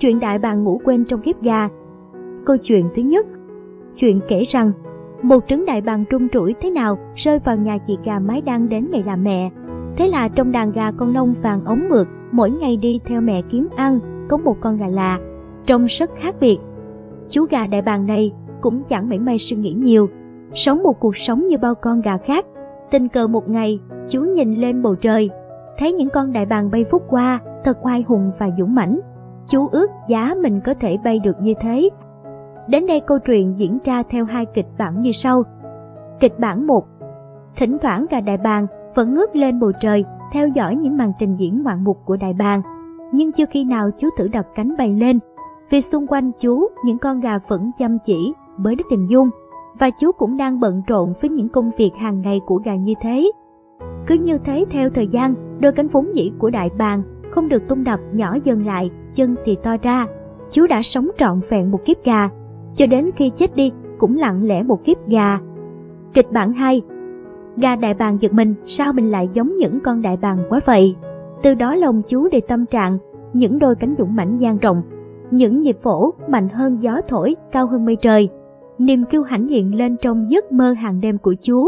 Chuyện đại bàng ngủ quên trong kiếp gà. Câu chuyện thứ nhất. Chuyện kể rằng, một trứng đại bàng trung trũi thế nào rơi vào nhà chị gà mái đang đến ngày làm mẹ. Thế là trong đàn gà con lông vàng ống mượt, mỗi ngày đi theo mẹ kiếm ăn, có một con gà lạ, trông rất khác biệt. Chú gà đại bàng này cũng chẳng mảy may suy nghĩ nhiều, sống một cuộc sống như bao con gà khác. Tình cờ một ngày, chú nhìn lên bầu trời, thấy những con đại bàng bay vút qua, thật oai hùng và dũng mãnh. Chú ước giá mình có thể bay được như thế. Đến đây câu chuyện diễn ra theo hai kịch bản như sau. Kịch bản 1. Thỉnh thoảng gà đại bàng vẫn ngước lên bầu trời, theo dõi những màn trình diễn ngoạn mục của đại bàng. Nhưng chưa khi nào chú thử đập cánh bay lên, vì xung quanh chú những con gà vẫn chăm chỉ bới đất hình dung, và chú cũng đang bận rộn với những công việc hàng ngày của gà như thế. Cứ như thế theo thời gian, đôi cánh vốn dĩ của đại bàng không được tung đập nhỏ dần lại, chân thì to ra. Chú đã sống trọn vẹn một kiếp gà, cho đến khi chết đi cũng lặng lẽ một kiếp gà. Kịch bản 2. Gà đại bàng giật mình, sao mình lại giống những con đại bàng quá vậy? Từ đó lòng chú đầy tâm trạng, những đôi cánh dũng mãnh dang rộng, những nhịp phổ mạnh hơn gió thổi, cao hơn mây trời. Niềm kiêu hãnh hiện lên trong giấc mơ hàng đêm của chú.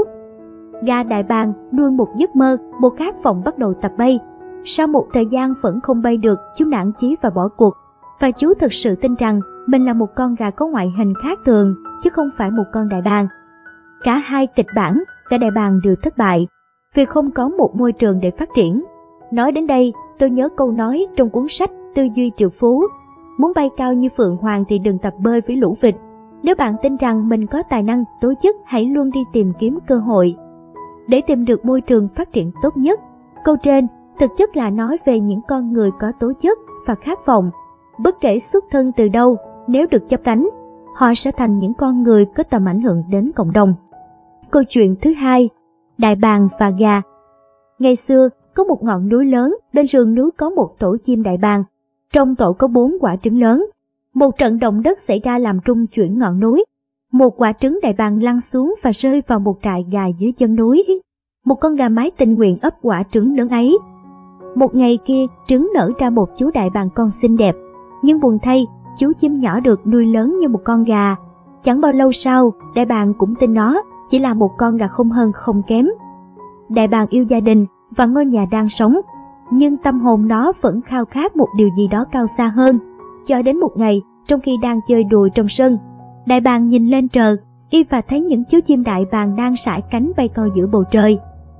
Gà đại bàng nuôi một giấc mơ, một khát vọng bắt đầu tập bay. Sau một thời gian vẫn không bay được, chú nản chí và bỏ cuộc. Và chú thực sự tin rằng mình là một con gà có ngoại hình khác thường, chứ không phải một con đại bàng. Cả hai kịch bản, gà đại bàng đều thất bại, vì không có một môi trường để phát triển. Nói đến đây, tôi nhớ câu nói trong cuốn sách Tư duy triệu phú. Muốn bay cao như phượng hoàng thì đừng tập bơi với lũ vịt. Nếu bạn tin rằng mình có tài năng, tố chất, hãy luôn đi tìm kiếm cơ hội để tìm được môi trường phát triển tốt nhất. Câu trên thực chất là nói về những con người có tố chất và khát vọng. Bất kể xuất thân từ đâu, nếu được chấp đánh, họ sẽ thành những con người có tầm ảnh hưởng đến cộng đồng. Câu chuyện thứ hai. Đại bàng và gà. Ngày xưa, có một ngọn núi lớn, bên sườn núi có một tổ chim đại bàng. Trong tổ có 4 quả trứng lớn. Một trận động đất xảy ra làm rung chuyển ngọn núi. Một quả trứng đại bàng lăn xuống và rơi vào một trại gà dưới chân núi. Một con gà mái tình nguyện ấp quả trứng lớn ấy. Một ngày kia, trứng nở ra một chú đại bàng con xinh đẹp. Nhưng buồn thay, chú chim nhỏ được nuôi lớn như một con gà. Chẳng bao lâu sau, đại bàng cũng tin nó chỉ là một con gà không hơn không kém. Đại bàng yêu gia đình và ngôi nhà đang sống, nhưng tâm hồn nó vẫn khao khát một điều gì đó cao xa hơn. Cho đến một ngày, trong khi đang chơi đùa trong sân, đại bàng nhìn lên trời, y và thấy những chú chim đại bàng đang sải cánh bay cao giữa bầu trời.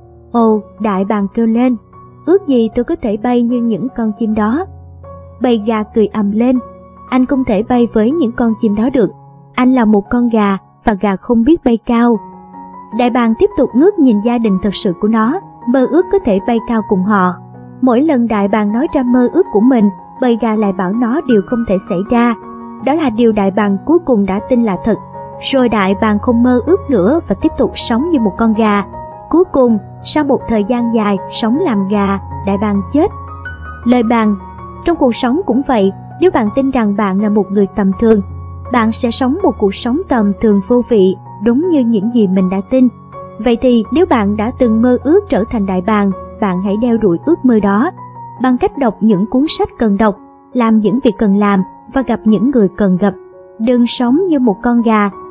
Ồ, đại bàng kêu lên, ước gì tôi có thể bay như những con chim đó. Bầy gà cười ầm lên, anh không thể bay với những con chim đó được, anh là một con gà và gà không biết bay cao. Đại bàng tiếp tục ngước nhìn gia đình thật sự của nó, mơ ước có thể bay cao cùng họ. Mỗi lần đại bàng nói ra mơ ước của mình, bầy gà lại bảo nó điều không thể xảy ra. Đó là điều đại bàng cuối cùng đã tin là thật. Rồi đại bàng không mơ ước nữa và tiếp tục sống như một con gà. Cuối cùng, sau một thời gian dài sống làm gà, đại bàng chết. Lời bàn, trong cuộc sống cũng vậy, nếu bạn tin rằng bạn là một người tầm thường, bạn sẽ sống một cuộc sống tầm thường vô vị, đúng như những gì mình đã tin. Vậy thì nếu bạn đã từng mơ ước trở thành đại bàng, bạn hãy đeo đuổi ước mơ đó bằng cách đọc những cuốn sách cần đọc, làm những việc cần làm và gặp những người cần gặp. Đừng sống như một con gà